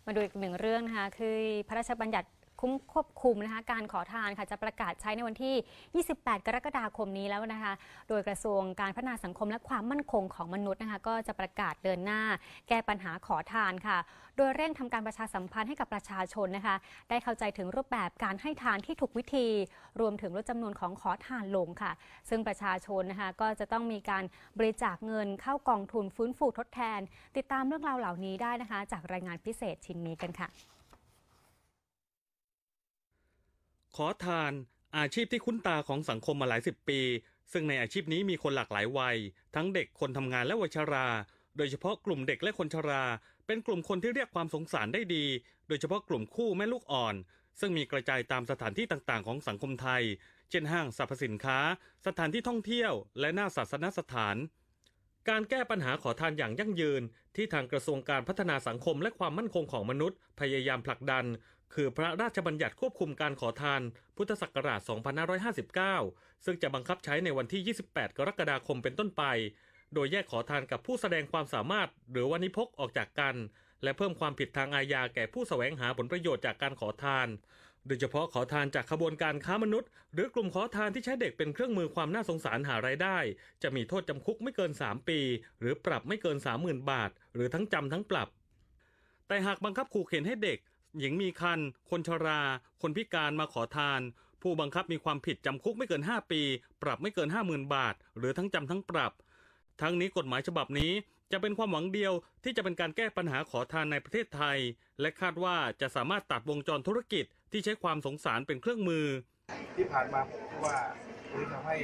มาดูอีกหนึ่งเรื่องนะคะคือพระราชบัญญัติควบคุมนะคะการขอทานค่ะจะประกาศใช้ในวันที่ 28 กรกฎาคมนี้แล้วนะคะโดยกระทรวงการพัฒนาสังคมและความมั่นคงของมนุษย์นะคะก็จะประกาศเดินหน้าแก้ปัญหาขอทานค่ะโดยเร่งทำการประชาสัมพันธ์ให้กับประชาชนนะคะได้เข้าใจถึงรูปแบบการให้ทานที่ถูกวิธีรวมถึงลดจำนวนของขอทานลงค่ะซึ่งประชาชนนะคะก็จะต้องมีการบริจาคเงินเข้ากองทุนฟื้นฟูทดแทนติดตามเรื่องราวเหล่านี้ได้นะคะจากรายงานพิเศษชิ้นนี้กันค่ะขอทานอาชีพที่คุ้นตาของสังคมมาหลายสิบปีซึ่งในอาชีพนี้มีคนหลากหลายวัยทั้งเด็กคนทำงานและวัยชราโดยเฉพาะกลุ่มเด็กและคนชราเป็นกลุ่มคนที่เรียกความสงสารได้ดีโดยเฉพาะกลุ่มคู่แม่ลูกอ่อนซึ่งมีกระจายตามสถานที่ต่างๆของสังคมไทยเช่นห้างสรรพสินค้าสถานที่ท่องเที่ยวและหน้าศาสนสถานการแก้ปัญหาขอทานอย่างยั่งยืนที่ทางกระทรวงการพัฒนาสังคมและความมั่นคงของมนุษย์พยายามผลักดันคือพระราชบัญญัติควบคุมการขอทานพุทธศักราช 2559 ซึ่งจะบังคับใช้ในวันที่ 28 กรกฎาคมเป็นต้นไปโดยแยกขอทานกับผู้แสดงความสามารถหรือวานิพกออกจากกันและเพิ่มความผิดทางอาญาแก่ผู้แสวงหาผลประโยชน์จากการขอทานโดยเฉพาะขอทานจากขบวนการค้ามนุษย์หรือกลุ่มขอทานที่ใช้เด็กเป็นเครื่องมือความน่าสงสารหารายได้จะมีโทษจำคุกไม่เกิน 3 ปีหรือปรับไม่เกิน 30,000 บาทหรือทั้งจำทั้งปรับแต่หากบังคับขู่เข็นให้เด็กหญิงมีครรภ์คนชราคนพิการมาขอทานผู้บังคับมีความผิดจำคุกไม่เกิน 5 ปีปรับไม่เกิน 50,000 บาทหรือทั้งจำทั้งปรับทั้งนี้กฎหมายฉบับนี้จะเป็นความหวังเดียวที่จะเป็นการแก้ปัญหาขอทานในประเทศไทยและคาดว่าจะสามารถตัดวงจรธุรกิจที่ใช้ความสงสารเป็นเครื่องมือที่ผ่านมาผมคิดว่าทำให้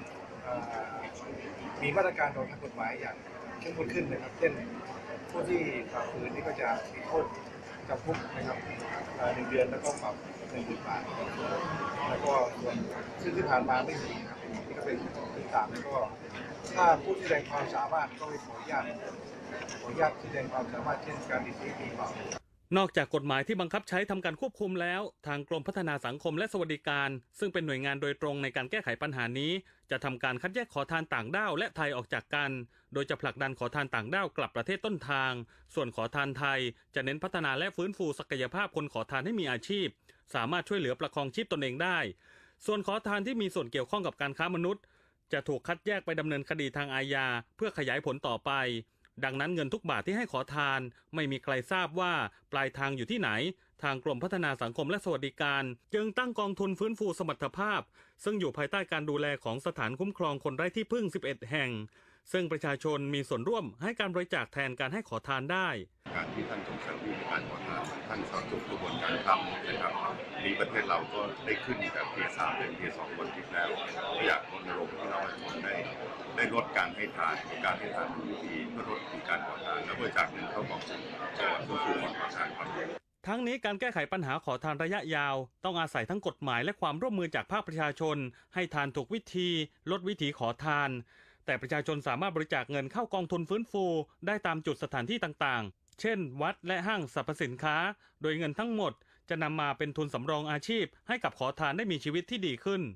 มีมาตรการทางกฎหมายอย่างเข้มข้นขึ้นนะครับเช่นผู้ที่ฝ่าฝืนนี่ก็จะมีโทษจำคุกนะครับ1 เดือนแล้วก็ปรับ10,000 บาทแล้วก็ส่วนซึ่งที่ผ่านมาไม่มีครับนี่ก็เป็นที่ต่างแล้วก็ถ้าผู้แสดงความสามารถก็ขออนุญาตแสดงความสามารถเช่นการดิสนีย์นอกจากกฎหมายที่บังคับใช้ทำการควบคุมแล้วทางกรมพัฒนาสังคมและสวัสดิการซึ่งเป็นหน่วยงานโดยตรงในการแก้ไขปัญหานี้จะทำการคัดแยกขอทานต่างด้าวและไทยออกจากกันโดยจะผลักดันขอทานต่างด้าวกลับประเทศต้นทางส่วนขอทานไทยจะเน้นพัฒนาและฟื้นฟูศักยภาพคนขอทานให้มีอาชีพสามารถช่วยเหลือประคองชีพตนเองได้ส่วนขอทานที่มีส่วนเกี่ยวข้องกับการค้ามนุษย์จะถูกคัดแยกไปดำเนินคดีทางอาญาเพื่อขยายผลต่อไปดังนั้นเงินทุกบาทที่ให้ขอทานไม่มีใครทราบว่าปลายทางอยู่ที่ไหนทางกรมพัฒนาสังคมและสวัสดิการจึงตั้งกองทุนฟื้นฟูสมรรถภาพซึ่งอยู่ภายใต้การดูแลของสถานคุ้มครองคนไร้ที่พึ่ง11 แห่งซึ่งประชาชนมีส่วนร่วมให้การบริจาคแทนการให้ขอทานได้การที่ท่านส่งเสริมในการขอทานท่านสอนจบกระบวนการทำนะครับนี้ประเทศเราก็ได้ขึ้นจากเทียร์ 3เป็นเทียร์ 2 คนที่แล้วอยากรณรงค์ให้เราทุกคนได้ลดการให้ทานการให้ทานทุกทีเพื่อลดการขอทานและบริจาคเงินเข้ากองทุนฟื้นฟูคนขอทานครับทั้งนี้การแก้ไขปัญหาขอทานระยะยาวต้องอาศัยทั้งกฎหมายและความร่วมมือจากภาคประชาชนให้ทานถูกวิธีลดวิถีขอทานแต่ประชาชนสามารถบริจาคเงินเข้ากองทุนฟื้นฟูได้ตามจุดสถานที่ต่างๆเช่นวัดและห้างสรรพสินค้าโดยเงินทั้งหมดจะนำมาเป็นทุนสำรองอาชีพให้กับขอทานได้มีชีวิตที่ดีขึ้น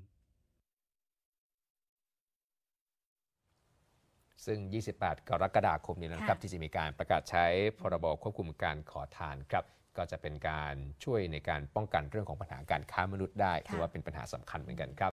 ซึ่ง 28 กรกฎาคมนี้นะครับที่จะมีการประกาศใช้พรบควบคุมการขอทานครับก็จะเป็นการช่วยในการป้องกันเรื่องของปัญหาการค้ามนุษย์ได้ถือว่าเป็นปัญหาสำคัญเหมือนกันครับ